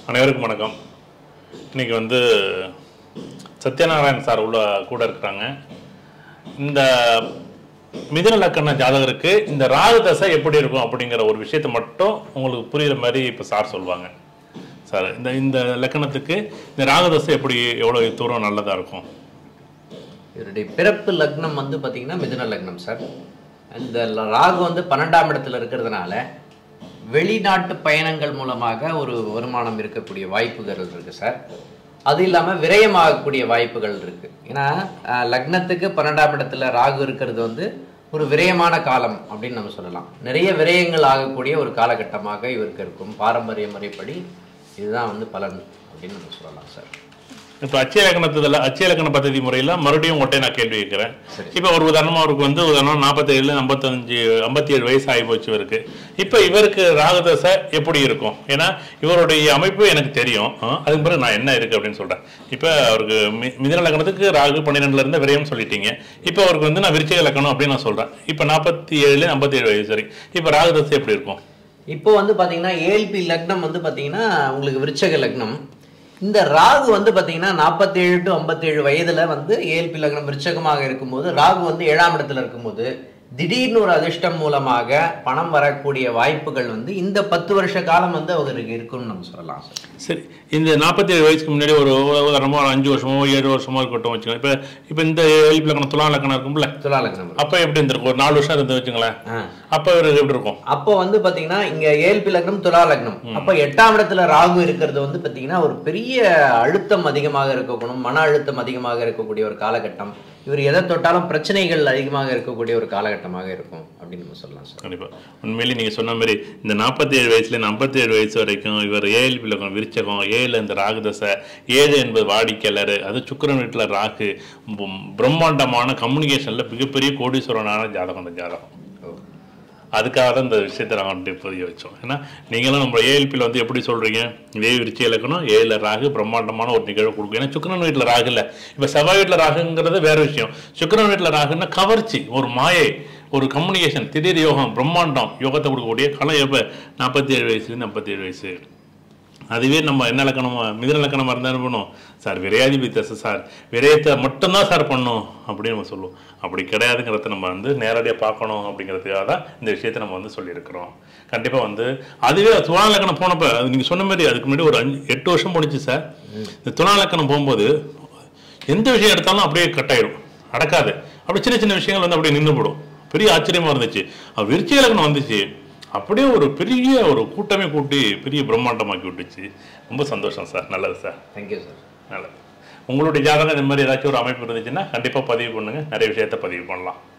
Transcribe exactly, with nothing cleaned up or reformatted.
அனைவருக்கும் வணக்கம். இன்னைக்கு வந்து சத்யநாராயண் சார் உள்ள கூட இருக்கிறாங்க. இந்த மிதுன லக்கண ஜாதகருக்கு இந்த ராகு தசை எப்படி இருக்கும் அப்படிங்கிற ஒரு விஷயத்தை மட்டும் உங்களுக்கு புரியுற மாதிரி இப்போ சார் சொல்லுவாங்க. சார், இந்த இந்த லக்கணத்துக்கு இந்த ராகு தசை எப்படி எவ்வளோ தூரம் நல்லதாக இருக்கும்? இவருடைய பிறப்பு லக்னம் வந்து பார்த்தீங்கன்னா மிதுன லக்னம் சார். இந்த ராகு வந்து பன்னெண்டாம் இடத்துல இருக்கிறதுனால வெளிநாட்டு பயணங்கள் மூலமாக ஒரு வருமானம் இருக்கக்கூடிய வாய்ப்புகள் இருக்குது சார். அது இல்லாமல் விரயமாகக்கூடிய வாய்ப்புகள் இருக்குது. ஏன்னா லக்னத்துக்கு பன்னெண்டாம் இடத்துல ராகு இருக்கிறது வந்து ஒரு விரயமான காலம் அப்படின்னு நம்ம சொல்லலாம். நிறைய விரயங்கள் ஆகக்கூடிய ஒரு காலகட்டமாக இவருக்கு இருக்கும். பாரம்பரிய முறைப்படி இதுதான் வந்து பலன் அப்படின்னு நம்ம சொல்லலாம் சார். இப்போ அச்சய லக்கணத்துல அச்சய லக்கண பദ്ധதி முறையில் மறுபடியும் உங்கள்கிட்ட நான் கேள்வி கேட்குறேன். இப்போ ஒரு உதாரணமாக அவருக்கு வந்து உதாரணம் நாற்பத்தேழு ஐம்பத்தஞ்சு ஐம்பத்தி ஏழு வயசு ஆகி போச்சு இவருக்கு. இப்போ இவருக்கு ராகுதசை எப்படி இருக்கும்? ஏன்னா இவருடைய அமைப்பு எனக்கு தெரியும். அதுக்கு பிறகு நான் என்ன இருக்குது அப்படின்னு சொல்கிறேன். இப்போ அவருக்கு மி மிதுன லக்கணத்துக்கு ராகு பன்னிரெண்டுல இருந்து விரயம் சொல்லிட்டீங்க. இப்போ அவருக்கு வந்து நான் விருச்சிக லக்கணம் அப்படின்னு நான் சொல்கிறேன். இப்போ நாற்பத்தி ஏழு ஐம்பத்தி ஏழு வயசு சரி. இப்போ ராகுதசை எப்படி இருக்கும்? இப்போ வந்து பார்த்தீங்கன்னா ஏஎல்பி லக்னம் வந்து பார்த்தீங்கன்னா உங்களுக்கு விருச்சிக லக்னம். இந்த ராகு வந்து பார்த்தீங்கன்னா நாற்பத்தி ஏழு டு ஐம்பத்தி ஏழு வயதுல வந்து ஏஎல்பி லக்னம் விருச்சகமாக இருக்கும்போது ராகு வந்து ஏழாம் இடத்துல இருக்கும்போது திடீர்னு ஒரு அதிர்ஷ்டம் மூலமாக பணம் வரக்கூடிய வாய்ப்புகள் வந்து இந்த பத்து வருஷ காலம் வந்து அவருக்கு இருக்குன்னு நம்ம சொல்லலாம். சரி, இந்த நாற்பத்தி ஏழு வயசுக்கு முன்னாடி ஒரு உதாரணமோ ஒரு அஞ்சு வருஷமோ ஏழு வருஷமோ இருக்கட்டும் வச்சுக்கோங்க. இப்போ இப்போ இந்த ஏஎல்பி லக்னம் துலா லக்கணம் இருக்கும்ல, துலா லக்னம் அப்போ எப்படி இருந்திருக்கும்? ஒரு நாலு வருஷம் இருந்து வச்சுங்களேன். அப்போ இவருக்கு எப்படி இருக்கும்? அப்போ வந்து பார்த்தீங்கன்னா இங்கே ஏஎல்பி லக்னம் துலா லக்னம். அப்போ எட்டாம் இடத்துல ராகு இருக்கிறது வந்து பார்த்தீங்கன்னா ஒரு பெரிய அழுத்தம் அதிகமாக இருக்கணும், மன அழுத்தம் அதிகமாக இருக்கக்கூடிய ஒரு காலகட்டம். இவர் எதை தொட்டாலும் பிரச்சனைகள் அதிகமாக இருக்கக்கூடிய ஒரு காலகட்டமாக இருக்கும் அப்படின்னு நம்ம சொல்லலாம் சார். கண்டிப்பாக உண்மையிலேயே நீங்கள் சொன்ன மாதிரி இந்த நாற்பத்தி ஏழு வயசுல ஐம்பத்தி ஏழு வயசு வரைக்கும் இவர் ஏஎல்பி லக்னம் விருச்சகம், ஏழு இந்த ராகுதசை, ஏழு என்பது வாடிக்கையாளர், அது சுக்கிரன் வீட்டில் ராகு, பிரம்மாண்டமான கம்யூனிகேஷனில் மிகப்பெரிய கோடீஸ்வரனான ஜாதகம் அந்த ஜாதகம். அதுக்காக தான் இந்த விஷயத்தை நாங்கள் பதிய வச்சோம். ஏன்னா நீங்களும் நம்ம ஏஎல்பியில் வந்து எப்படி சொல்கிறீங்க, இதே விருச்சிக லக்கணம் ஏழில் ராகு பிரம்மாண்டமான ஒரு நிகழ்வு கொடுக்கும். ஏன்னா சுக்கிரன் வீட்டில் ராகு இல்லை. இப்போ செவ்வாய் வீட்டில் ராகுங்கிறது வேற விஷயம். சுக்கிரன் வீட்டில் ராகுன்னா கவர்ச்சி, ஒரு மாயை, ஒரு கம்யூனிகேஷன், திடீர் யோகம், பிரம்மாண்டம் யோகத்தை கொடுக்கக்கூடிய கலை. எப்போ நாற்பத்தி ஏழு வயசுலேருந்து ஐம்பத்தி ஏழு வயசு. அதுவே நம்ம என்ன லக்கணம் மிதுன லக்கணமாக இருந்தால் என்ன பண்ணும் சார், விரையாதிபதி தசை சார், விரயத்தை மட்டும்தான் சார் பண்ணும் அப்படின்னு நம்ம சொல்லுவோம். அப்படி கிடையாதுங்கிறத நம்ம வந்து நேரடியாக பார்க்கணும் அப்படிங்கிறதுக்காக தான் இந்த விஷயத்தை நம்ம வந்து சொல்லியிருக்கிறோம். கண்டிப்பாக வந்து அதுவே துலா லக்கணம் போனப்போ அது நீங்கள் சொன்ன மாதிரி அதுக்கு முன்னாடி ஒரு அஞ்சு எட்டு வருஷம் போனிச்சு சார். இந்த துலா லக்கணம் போகும்போது எந்த விஷயம் எடுத்தாலும் அப்படியே கட்டாயிடும், நடக்காது. அப்படி சின்ன சின்ன விஷயங்கள் வந்து அப்படியே நின்று போடும். பெரிய ஆச்சரியமாக இருந்துச்சு. விருச்சிக லக்கணம் வந்துச்சு, அப்படியே ஒரு பெரிய ஒரு கூட்டமே கூட்டி பெரிய பிரம்மாண்டமாக்கி விட்டுச்சு. ரொம்ப சந்தோஷம் சார். நல்லது சார். Thank you sir. நல்லது. உங்களுடைய ஜாதகம் இந்த மாதிரி ஏதாச்சும் ஒரு அமைப்பு இருந்துச்சுன்னா கண்டிப்பாக பதிவு பண்ணுங்கள். நிறைய விஷயத்தை பதிவு பண்ணலாம்.